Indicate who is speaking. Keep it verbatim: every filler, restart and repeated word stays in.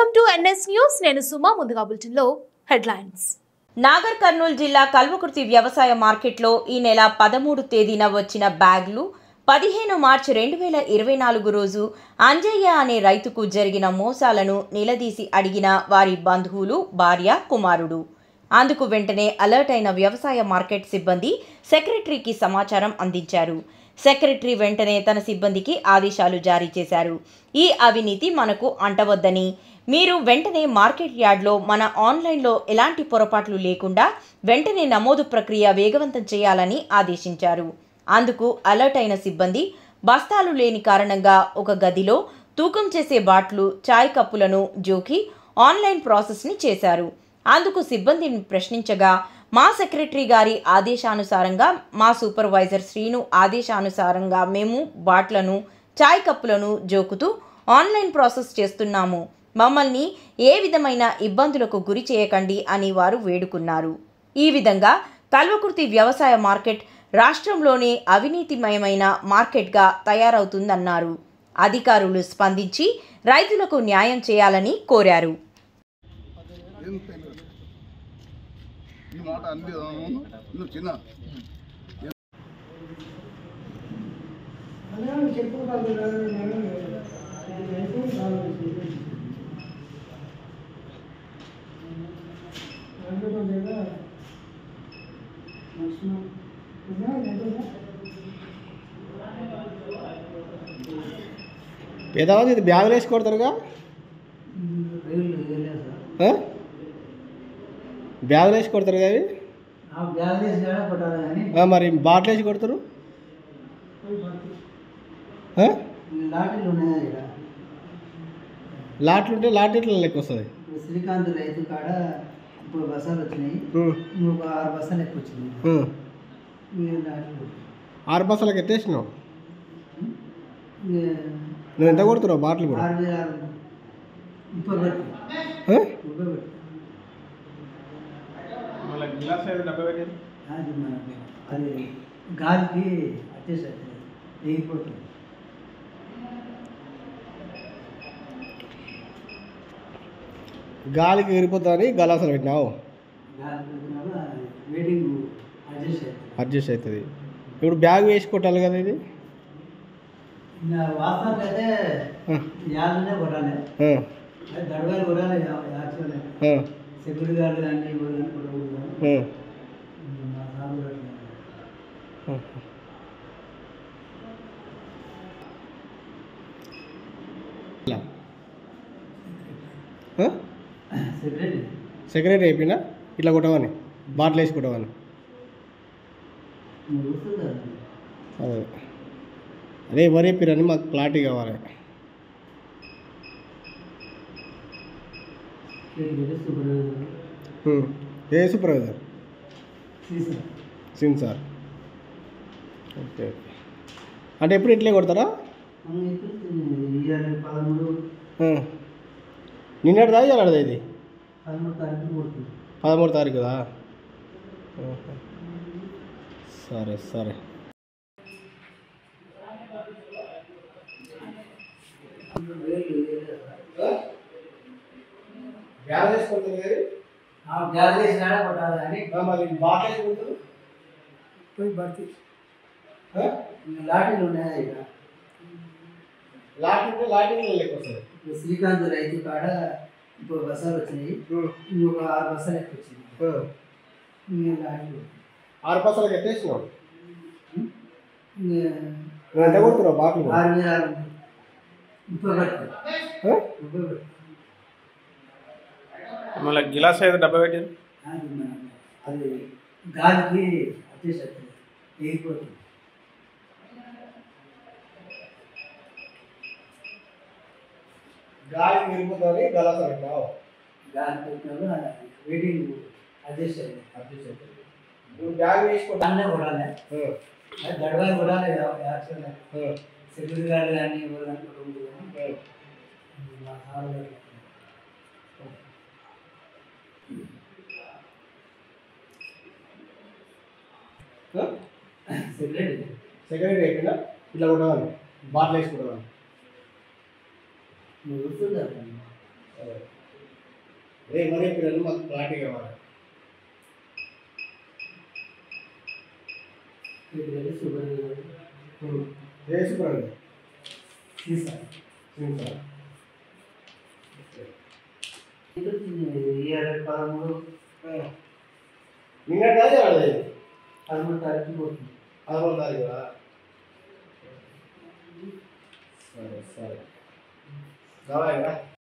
Speaker 1: Welcome to NS news. నేను సుమా. ముందుగా బులెటిన్లో హెడ్లైన్స్.
Speaker 2: నాగర్ కర్నూలు జిల్లా కల్వకుర్తి వ్యవసాయ మార్కెట్లో ఈ నెల పదమూడు తేదీన వచ్చిన బ్యాగ్లు పదిహేను మార్చి రెండు వేల ఇరవై నాలుగు రోజు అంజయ్య అనే రైతుకు జరిగిన మోసాలను నిలదీసి అడిగిన వారి బంధువులు, భార్య, కుమారుడు. అందుకు వెంటనే అలర్ట్ అయిన వ్యవసాయ మార్కెట్ సిబ్బంది సెక్రటరీకి సమాచారం అందించారు. సెక్రటరీ వెంటనే తన సిబ్బందికి ఆదేశాలు జారీ చేశారు. ఈ అవినీతి మనకు అంటవద్దని, మీరు వెంటనే మార్కెట్ యార్డ్లో మన ఆన్లైన్లో ఎలాంటి పొరపాట్లు లేకుండా వెంటనే నమోదు ప్రక్రియ వేగవంతం చేయాలని ఆదేశించారు. అందుకు అలర్ట్ అయిన సిబ్బంది బస్తాలు లేని కారణంగా ఒక గదిలో తూకం చేసే బాట్లు, చాయ్ కప్పులను జోకి ఆన్లైన్ ప్రాసెస్ని చేశారు. అందుకు సిబ్బందిని ప్రశ్నించగా మా సెక్రటరీ గారి ఆదేశానుసారంగా, మా సూపర్వైజర్ శ్రీను ఆదేశానుసారంగా మేము బాట్లను, చాయ్ కప్పులను జోకుతూ ఆన్లైన్ ప్రాసెస్ చేస్తున్నాము. మమ్మల్ని ఏ విధమైన ఇబ్బందులకు గురి చేయకండి అని వారు వేడుకున్నారు. ఈ విధంగా కల్వకుర్తి వ్యవసాయ మార్కెట్ రాష్ట్రంలోనే అవినీతిమయమైన మార్కెట్గా తయారవుతుందన్నారు. అధికారులు స్పందించి రైతులకు న్యాయం చేయాలని కోరారు.
Speaker 3: పేదవాళ్ళు ఇది బ్యాగులు వేసి కొడతారుగా, బ్యాగులు వేసి కొడతారు అవి. మరి బాటిల్ వేసి కొడతారు. లాట్లు ఉంటే లాటిట్లో లెక్క వస్తుంది.
Speaker 4: శ్రీకాంత్ రైతు కాడ ఇప్పుడు బస్సాలు వచ్చినాయి, ఒక ఆరు బస్సాలు ఎక్కువ వచ్చినాయి.
Speaker 3: ఆరు బస్సాలకు ఎత్తేసినావు. నువ్వు ఎంత కొడుతున్నావు బాటిల్ కూడా?
Speaker 4: ఆరు వేల ఆరు ముప్పై పెట్టి ముప్పై పెట్టి అది గాలికి వచ్చేసరికి ఎగిపోతుంది.
Speaker 3: గాలికి ఎగిరిపోతుందని గలాసలు పెట్టినావు.
Speaker 4: వెయిటింగ్ అడ్జస్ట్ అవుతుంది
Speaker 3: అడ్జస్ట్ అవుతుంది. ఇప్పుడు బ్యాగ్ వేసి కొట్టాలి కదా ఇది.
Speaker 4: వాస్తవానికి అయితే యాదనే కొట్టాలి, దడవాళ్ళు కొట్టాలి. యాక్చువల్లీ సెక్యూరిటీ గార్డు కానీ కొట్టకూడదు. సెక్రటరీ
Speaker 3: సెక్రటరీ అయిపోయినా ఇట్లా కొట్టవని, బాటిల్ వేసి కొట్టవని. అదే అదే ఎవరు చెప్పారని మాకు క్లారిటీ కావాలి. ఏ సూపర్వైజర్? సిన్ సార్. ఓకే. అంటే ఎప్పుడు ఇట్లే కొడతారా? నిన్నటిదా ఇవాళదా ఇది? పదమూడు తారీఖుదా? సరే సరే. బ్యాగ్ వేసుకుంటుంది
Speaker 4: బ్యాగ్ వేసి కొట్టాలి కానీ
Speaker 3: మరి బాటిల్ వేసుకుంటారు
Speaker 4: పోయి భర్తీ లాఠీలు ఉన్నాయి. ఇక
Speaker 3: లాఠీ ఉంటే లాఠీ లెక్క వస్తుంది.
Speaker 4: శ్రీకాంత్ రైతు కాడ ఇప్పుడు బస్సాలు వచ్చినాయి, ఇంకొక ఆరు బస్సాలు ఎక్కువ వచ్చినాయి. లాఠీలు
Speaker 3: ఆరు బస్సాలకు ఎత్తేసినావు. ఎంత కొడుతున్నావు బాటిల్?
Speaker 4: ఆరు వేల ఆరు ముప్పై పెట్టి ముప్పై పెట్టి
Speaker 5: మళ్ళీ గిలాస్ అయితే డబ్బా పెట్టారు.
Speaker 4: అది గాలికి వచ్చేసరికి ఎగిపోతుంది.
Speaker 3: గాలికి ఎగిరిపోతుంది గలాస పెట్టావు.
Speaker 4: గాలి పెట్టినప్పుడు వెయిటింగ్ అడ్జస్ట్ అయ్యింది
Speaker 3: అడ్జస్ట్ అవుతుంది. నువ్వు బ్యాగ్ వేసుకోవాలి.
Speaker 4: అన్నీ కొడాలి, గడవాలి కొడాలి. యాక్చువల్గా సెక్యూరిటీ గార్డు కానీ ఎవరు కానీ సెక్యూరిటీ
Speaker 3: సెక్యూరిటీ అయిపోయినా ఇట్లా కొట్టవాలి, బాటిల్ వేసి కొట్టవాలి.
Speaker 4: నువ్వు గుర్తుందా?
Speaker 3: అదే మరి చెప్పిరని మాకు క్లారిటీ కావాలి.
Speaker 4: షుగర్
Speaker 3: ఏ సూపర్ అండి
Speaker 4: తీసాను
Speaker 3: సార్
Speaker 4: ఇయర్ పదమూడు
Speaker 3: నిన్న తాజా వాడది
Speaker 4: పదమూడు తారీఖు పోతుంది.
Speaker 3: పదమూడు తారీఖు సరే సరే కావాలి